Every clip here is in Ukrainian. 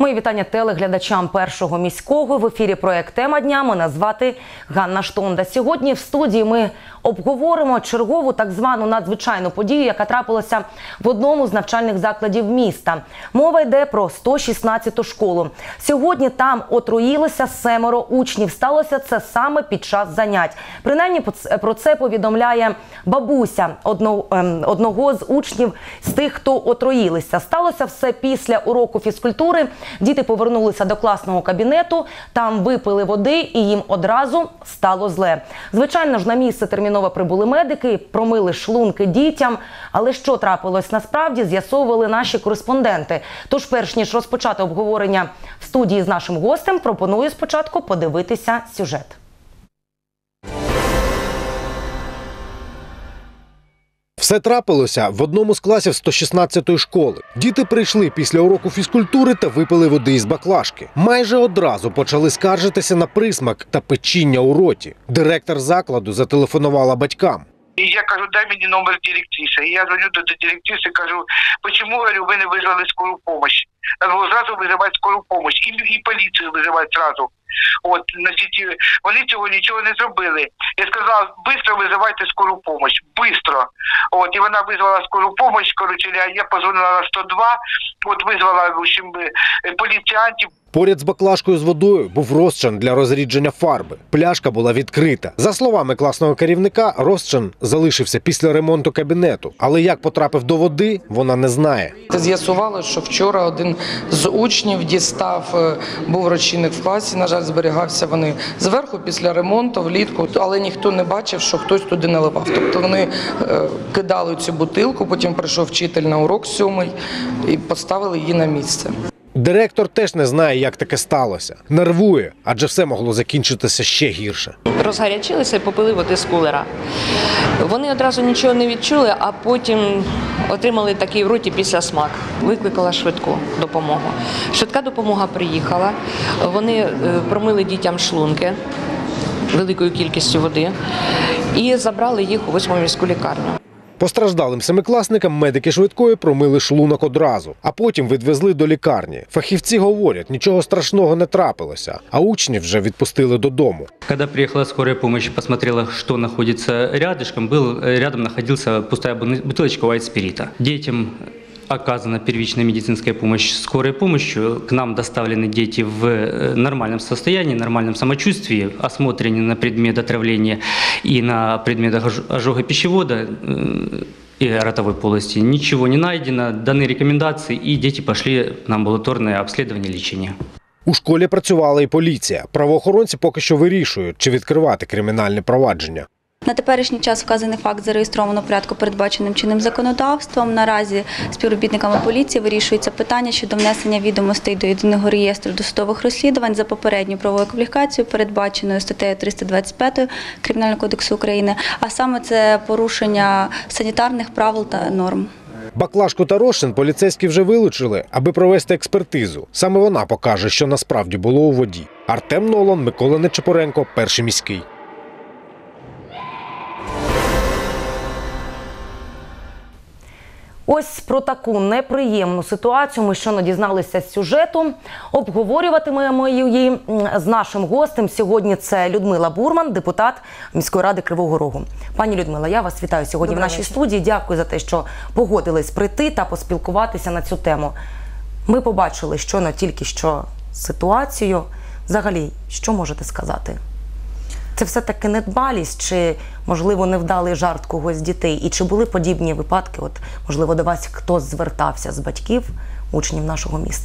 Мої вітання телеглядачам Першого міського. В ефірі проект «Тема дня». Мене звати Ганна Штонда. Сьогодні в студії ми обговоримо чергову так звану надзвичайну подію, яка трапилася в одному з навчальних закладів міста. Мова йде про 116-ту школу. Сьогодні там отруїлися 7 учнів. Сталося це саме під час занять. Принаймні про це повідомляє бабуся одного з учнів з тих, хто отруїлися. Сталося все після уроку фізкультури. Діти повернулися до класного кабінету, там випили води і їм одразу стало зле. Звичайно ж, на місце терміново прибули медики, промили шлунки дітям. Але що трапилось насправді, з'ясовували наші кореспонденти. Тож, перш ніж розпочати обговорення в студії з нашим гостем, пропоную спочатку подивитися сюжет. Все трапилося в одному з класів 116-ї школи. Діти прийшли після уроку фізкультури та випили води із баклажки. Майже одразу почали скаржитися на присмак та печіння у роті. Директор закладу зателефонувала батькам. І я кажу, дай мені номер директриси. І я дзвоню до директриси, кажу, чому ви не визвали скору допомогу? Треба зразу визивати скору допомогу. І поліцію визивати зразу. От, значить, вони цього нічого не зробили. Я сказав, швидко визивайте скору допомогу, швидко. От, і вона визвала скору допомогу, коротше, я позвонила на 102, от, визвала, в общем, поліціянтів. Поряд з баклажкою з водою був розчин для розрідження фарби. Пляшка була відкрита. За словами класного керівника, розчин залишився після ремонту кабінету. Але як потрапив до води, вона не знає. З'ясувалося, що вчора один з учнів дістав, був розчинник в класі, на жаль, зберігався вони зверху після ремонту, влітку, але ніхто не бачив, що хтось туди наливав. Тобто вони кидали цю бутилку, потім прийшов вчитель на урок 7-й і поставили її на місце. Директор теж не знає, як таке сталося. Нервує, адже все могло закінчитися ще гірше. Розгарячилися і попили води з кулера. Вони одразу нічого не відчули, а потім отримали такий в роті післясмак. Викликала швидку допомогу. Швидка допомога приїхала, вони промили дітям шлунки великою кількістю води і забрали їх у 8-му міську лікарню. Постраждалим семикласникам медики швидкої промили шлунок одразу, а потім відвезли до лікарні. Фахівці говорять, нічого страшного не трапилося, а учнів вже відпустили додому. Когда приехала скорая помощь, посмотрела, что находится рядышком, рядом находилась пустая бутылочка вайтспирита. Детям оказана первичная медицинская помощь скорой помощью. К нам доставлены дети в нормальном состоянии, нормальном самочувствии, осмотрены на предмет отравления и на предмет ожога пищевода и ротовой полости. Ничего не найдено, даны рекомендации, и дети пошли на амбулаторное обследование, лечение. У школі працювала і поліція. Правоохоронці поки що вирішують, чи відкривати кримінальне провадження. На теперішній час вказаний факт зареєстровано в порядку, передбаченим чинним законодавством. Наразі співробітниками поліції вирішується питання щодо внесення відомостей до єдиного реєстру досудових розслідувань за попередню правовою кваліфікацією, передбаченою статтею 325 Кримінального кодексу України, а саме це порушення санітарних правил та норм. Баклажку та розчин поліцейські вже вилучили, аби провести експертизу. Саме вона покаже, що насправді було у воді. Артем Нолан, Микола Нечепоренко, Перший міський. Ось про таку неприємну ситуацію ми щойно дізналися з сюжету. Обговорюватимемо її з нашим гостем. Сьогодні це Людмила Бурман, депутат міської ради Кривого Рогу. Пані Людмила, я вас вітаю сьогодні в нашій студії. Дякую за те, що погодились прийти та поспілкуватися на цю тему. Ми побачили щойно тільки що ситуацію. Взагалі, що можете сказати? Це все-таки недбалість чи, можливо, невдалий жарт когось з дітей? І чи були подібні випадки, от, можливо, до вас хтось звертався з батьків, учнів нашого міста?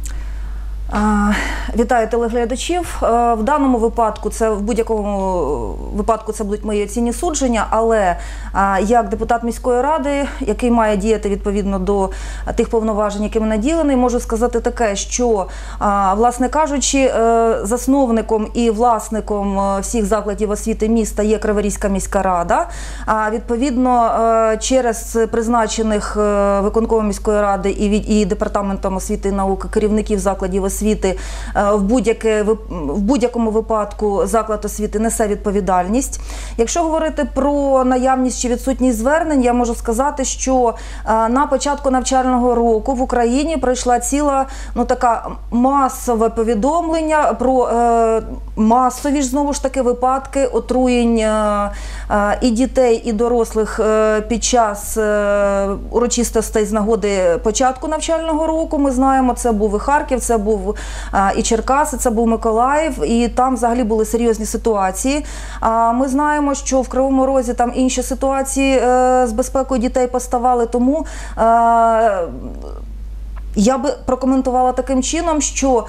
Вітаю телеглядачів. В даному випадку, в будь-якому випадку це будуть мої оцінні судження, але як депутат міської ради, який має діяти відповідно до тих повноважень, якими наділений, можу сказати таке, що, власне кажучи, засновником і власником всіх закладів освіти міста є Криворізька міська рада. Відповідно, через призначених виконкомом міської ради і департаментом освіти і науки керівників закладів освіти освіти, в будь-якому випадку заклад освіти несе відповідальність. Якщо говорити про наявність чи відсутність звернень, я можу сказати, що на початку навчального року в Україні пройшла ціла така масове повідомлення про масові ж знову ж таки випадки отруєнь і дітей, і дорослих під час урочистостей з нагоди початку навчального року. Ми знаємо, це був і Харків, це був і Черкаси, це був Миколаїв, і там взагалі були серйозні ситуації. Ми знаємо, що в Кривому Розі там інші ситуації з безпекою дітей поставали, тому я би прокоментувала таким чином, що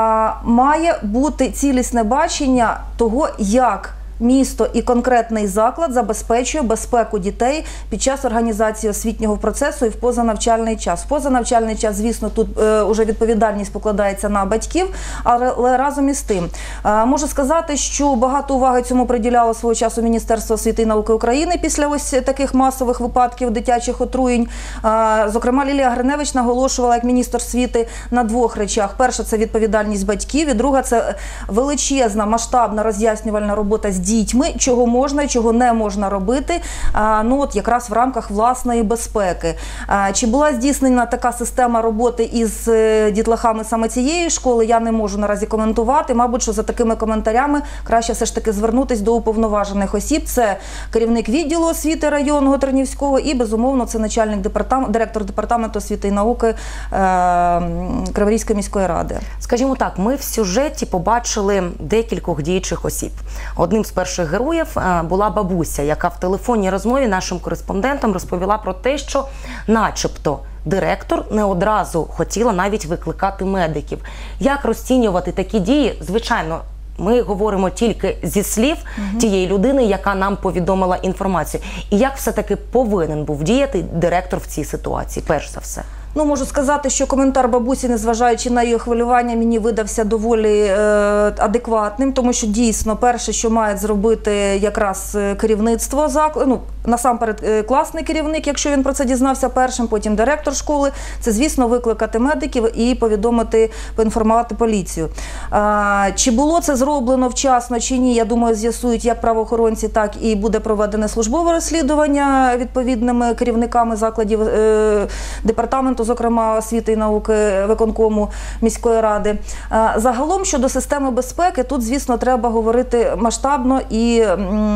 має бути цілісне бачення того, як місто і конкретний заклад забезпечує безпеку дітей під час організації освітнього процесу і в позанавчальний час. В позанавчальний час, звісно, тут вже відповідальність покладається на батьків, але разом із тим можу сказати, що багато уваги цьому приділяло свого часу Міністерство освіти і науки України після ось таких масових випадків дитячих отруєнь. Зокрема, Лілія Гриневич наголошувала як міністр освіти на двох речах. Перша – це відповідальність батьків, і друга – це величезна масштабна роз'яснювальна робота з дітьми, чого можна і чого не можна робити, якраз в рамках власної безпеки. Чи була здійснена така система роботи із дітлахами саме цієї школи, я не можу наразі коментувати. Мабуть, що за такими коментарями краще все ж таки звернутися до уповноважених осіб. Це керівник відділу освіти районного Тернівського і, безумовно, це начальник директор департаменту освіти і науки Криворізької міської ради. Скажімо так, ми в сюжеті побачили декількох діючих осіб. Одним з перших героїв була бабуся, яка в телефонній розмові нашим кореспондентам розповіла про те, що начебто директор не одразу хотіла навіть викликати медиків. Як розцінювати такі дії? Звичайно, ми говоримо тільки зі слів тієї людини, яка нам повідомила інформацію. І як все-таки повинен був діяти директор в цій ситуації, перш за все? Можу сказати, що коментар бабусі, незважаючи на її хвилювання, мені видався доволі адекватним, тому що дійсно перше, що має зробити якраз керівництво закладу, насамперед класний керівник, якщо він про це дізнався першим, потім директор школи, це, звісно, викликати медиків і поінформувати поліцію. Чи було це зроблено вчасно чи ні, я думаю, з'ясують як правоохоронці, так і буде проведене службове розслідування відповідними керівниками закладів департаменту, зокрема освіти і науки виконкому міської ради. Загалом щодо системи безпеки, тут, звісно, треба говорити масштабно і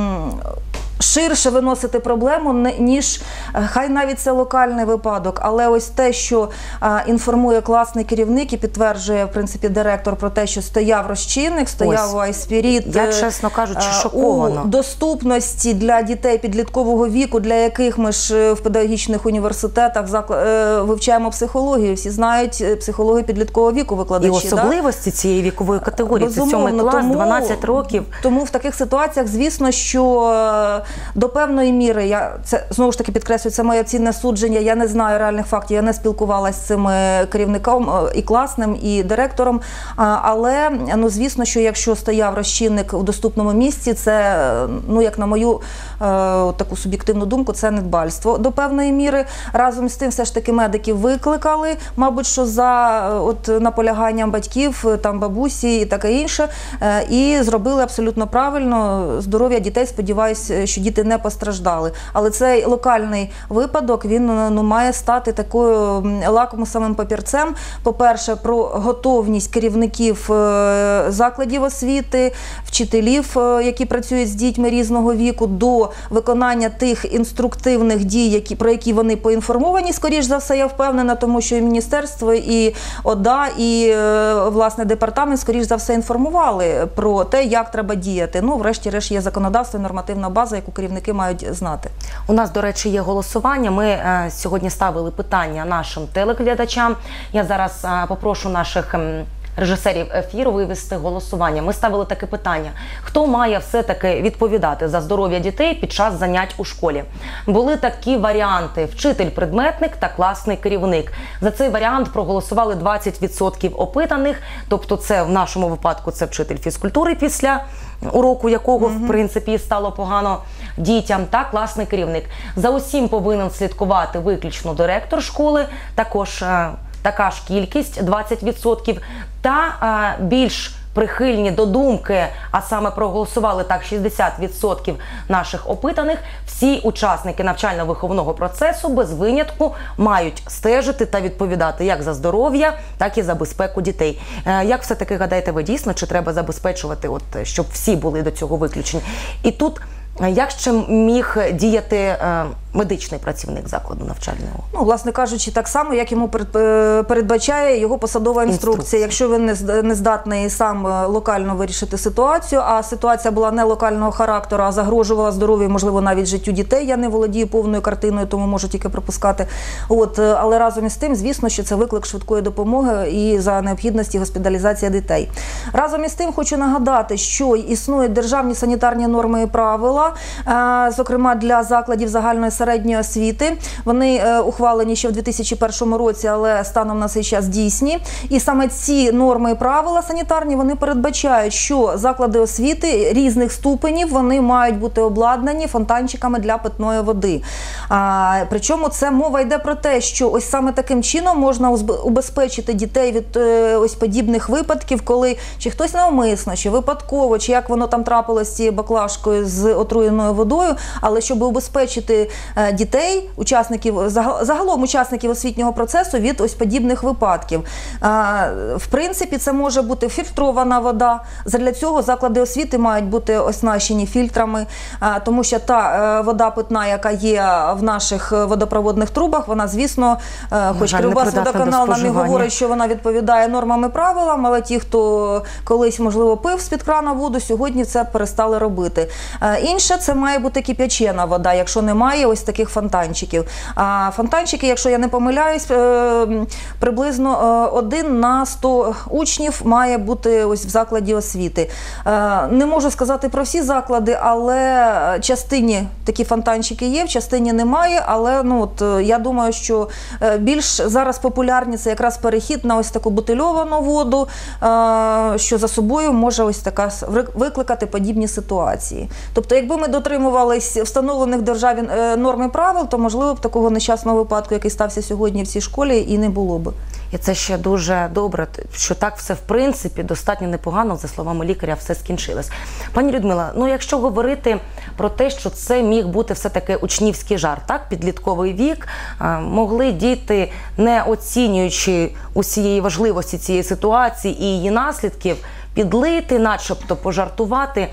ширше виносити проблему, ніж хай навіть це локальний випадок, але ось те, що інформує класний керівник і підтверджує, в принципі, директор про те, що стояв розчинник, стояв айспіріт. Я, чесно кажучи, шокована. У доступності для дітей підліткового віку, для яких ми ж в педагогічних університетах вивчаємо психологію. Всі знають психологію підліткового віку викладачі. І особливості цієї вікової категорії. Це 7 клас, 12 років. Тому в таких ситуаціях, звісно, що до певної міри, це знову ж таки підкреслюю, це моє оцінне судження, я не знаю реальних фактів, я не спілкувалася з цим керівником і класним, і директором, але, звісно, що якщо стояв розчинник в доступному місці, це, як на мою таку суб'єктивну думку, це недбальство до певної міри. Разом з тим, все ж таки, медиків викликали, мабуть, що за наполяганням батьків, бабусі і таке інше, і зробили абсолютно правильно. Здоров'я дітей, сподіваюся, що діти не постраждали. Але цей локальний випадок, він має стати такою лакмусовим папірцем. По-перше, про готовність керівників закладів освіти, вчителів, які працюють з дітьми різного віку, до виконання тих інструктивних дій, про які вони поінформовані, скоріш за все, я впевнена, тому що і міністерство, і ОДА, і, власне, департамент, скоріш за все, інформували про те, як треба діяти. Врешті-решт, є законодавство і нормативна база, яку керівники мають знати. У нас, до речі, є голосування. Ми сьогодні ставили питання нашим телеглядачам. Я зараз попрошу наших режисерів ефіру вивести голосування. Ми ставили таке питання. Хто має все-таки відповідати за здоров'я дітей під час занять у школі? Були такі варіанти: вчитель-предметник та класний керівник. За цей варіант проголосували 20% опитаних, тобто це в нашому випадку це вчитель фізкультури після уроку якого, в принципі, стало погано дітям, та класний керівник. За усім повинен слідкувати виключно директор школи, також така ж кількість 20%, та більш прихильні до думки, а саме проголосували так 60% наших опитаних, всі учасники навчально-виховного процесу без винятку мають стежити та відповідати як за здоров'я, так і за безпеку дітей. Як все-таки гадаєте ви, дійсно, чи треба забезпечувати, щоб всі були до цього виключені? І тут як ще міг діяти медичний працівник закладу навчального? Ну, власне кажучи, так само, як йому передбачає його посадова інструкція. Якщо він не здатний сам локально вирішити ситуацію, а ситуація була не локального характеру, а загрожувала здоров'ю, можливо, навіть життю дітей, я не володію повною картиною, тому можу тільки припускати. Але разом із тим, звісно, що це виклик швидкої допомоги і за необхідності госпіталізація дітей. Разом із тим, хочу нагадати, що існують державні санітарні норми і правила, зокрема для закладів загальної середньої освіти. Вони ухвалені ще в 2001 році, але станом на цей час дійсні. І саме ці норми і правила санітарні, вони передбачають, що заклади освіти різних ступенів, вони мають бути обладнані фонтанчиками для питної води. Причому це мова йде про те, що ось саме таким чином можна убезпечити дітей від ось подібних випадків, коли чи хтось навмисно, чи випадково, чи як воно там трапилось з цією баклажкою з отруєною водою, але щоб убезпечити дітей, загалом учасників освітнього процесу від ось подібних випадків. В принципі, це може бути фільтрована вода. Задля цього заклади освіти мають бути оснащені фільтрами, тому що та вода питна, яка є в наших водопроводних трубах, вона, звісно, хоч Кривбасводоканал нам і говорить, що вона відповідає нормам і правилам, але ті, хто колись, можливо, пив з-під крана воду, сьогодні це перестали робити. Інше, це має бути кип'ячена вода, якщо немає ось таких фонтанчиків. А фонтанчики, якщо я не помиляюсь, приблизно 1 на 100 учнів має бути ось в закладі освіти. Не можу сказати про всі заклади, але в частині такі фонтанчики є, в частині немає, але я думаю, що більш зараз популярні це якраз перехід на ось таку бутильовану воду, що за собою може ось така викликати подібні ситуації. Тобто, якби ми дотримувались встановлених в державі норм і правил, то, можливо, б такого нещасного випадку, який стався сьогодні в цій школі, і не було б. І це ще дуже добре, що так все, в принципі, достатньо непогано, за словами лікаря, все скінчилось. Пані Людмила, якщо говорити про те, що це міг бути все-таки учнівський жарт, так, підлітковий вік, могли діти, не оцінюючи усієї важливості цієї ситуації і її наслідків, підлити, начебто пожартувати.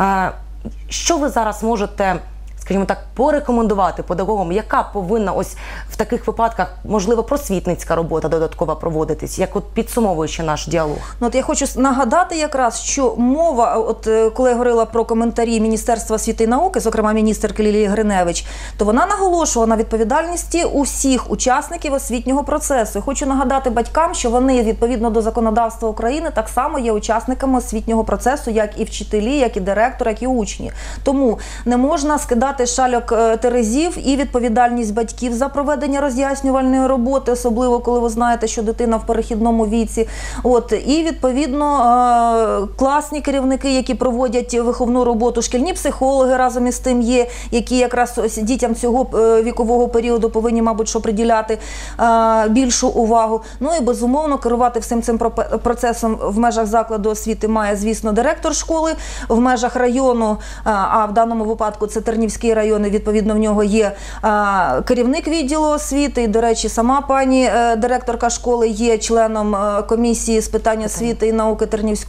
Що ви зараз можете, скажімо так, порекомендувати педагогам, яка повинна ось в таких випадках, можливо, просвітницька робота додаткова проводитись, як підсумовуючи наш діалог? Я хочу нагадати якраз, що мова, коли я говорила про коментарі Міністерства освіти і науки, зокрема міністерки Лілії Гриневич, то вона наголошувала на відповідальності усіх учасників освітнього процесу. Хочу нагадати батькам, що вони, відповідно до законодавства України, так само є учасниками освітнього процесу, як і вчителі, як і директори, як і учні. Тому не можна скидати шальок терезів і відповідальність батьків за проведення роз'яснювальної роботи, особливо коли ви знаєте, що дитина в перехідному віці. І, відповідно, класні керівники, які проводять виховну роботу, шкільні психологи разом із тим є, які якраз ось дітям цього вікового періоду повинні, мабуть, приділяти більшу увагу. І, безумовно, керувати всім цим процесом в межах закладу освіти має, звісно, директор школи, в межах району, а в даному випадку це Тернівський район, і, відповідно, в нього є керівник відділу освіти, і, до речі, сама пані директорка школи є членом комісії з питань освіти і науки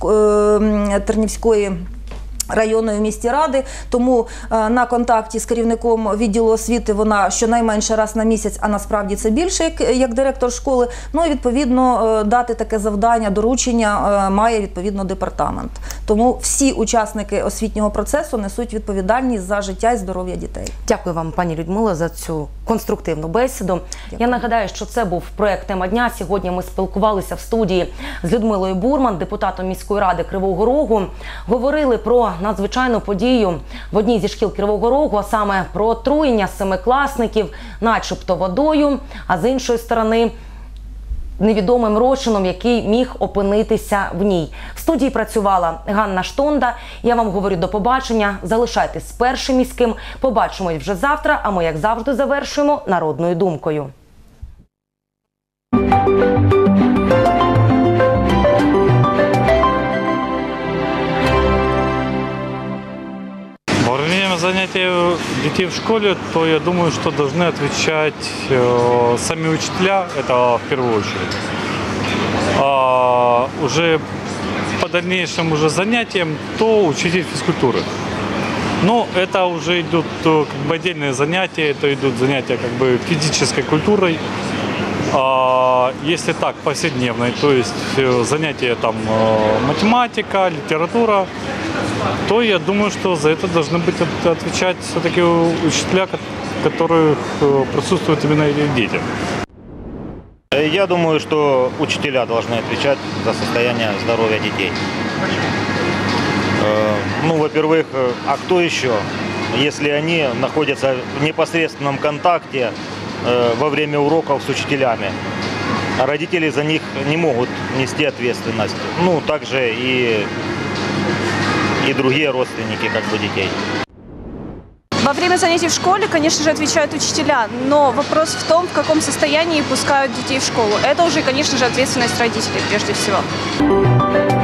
Тернівської районної міській ради, тому на контакті з керівником відділу освіти вона щонайменше раз на місяць, а насправді це більше, як директор школи. І, відповідно, дати таке завдання, доручення має, відповідно, департамент. Тому всі учасники освітнього процесу несуть відповідальність за життя і здоров'я дітей. Дякую вам, пані Людмила, за цю конструктивну бесіду. Я нагадаю, що це був проект «Тема дня». Сьогодні ми спілкувалися в студії з Людмилою Бурман, депутатом міської ради Кривого Рогу. Говорили про надзвичайну подію в одній зі шкіл Кривого Рогу, а саме про отруєння 7-класників начебто водою, а з іншої сторони невідомим розчином, який міг опинитися в ній. В студії працювала Ганна Штонда. Я вам говорю до побачення. Залишайтесь з Першим міським. Побачимось вже завтра, а ми, як завжди, завершуємо народною думкою. Во время занятий детей в школе, то я думаю, что должны отвечать сами учителя, это в первую очередь. А уже по дальнейшим уже занятиям, то учитель физкультуры. Но это уже идут как бы отдельные занятия, это идут занятия как бы физической культурой. А если так, повседневной, то есть занятия там математика, литература, то я думаю, что за это должны быть отвечать все-таки учителя, которые присутствуют именно этих детям. Я думаю, что учителя должны отвечать за состояние здоровья детей. Ну, во-первых, а кто еще, если они находятся в непосредственном контакте во время уроков с учителями? А родители за них не могут нести ответственность. Ну, также и другие родственники как бы детей. Во время занятий в школе, конечно же, отвечают учителя, но вопрос в том, в каком состоянии пускают детей в школу. Это уже, конечно же, ответственность родителей прежде всего.